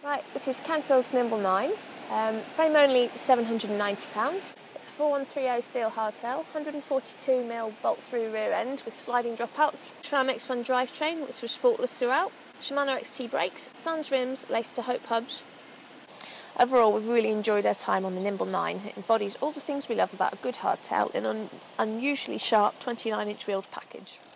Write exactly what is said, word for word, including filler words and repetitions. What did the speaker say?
Right, this is Canfield Nimble nine, um, frame only seven hundred and ninety pounds. It's a four one three oh steel hardtail, one hundred and forty-two millimeter bolt-through rear end with sliding dropouts, Tram X one drivetrain which was faultless throughout, Shimano X T brakes, Stans rims, laced to Hope hubs. Overall, we've really enjoyed our time on the Nimble nine. It embodies all the things we love about a good hardtail in an unusually sharp twenty-nine inch wheeled package.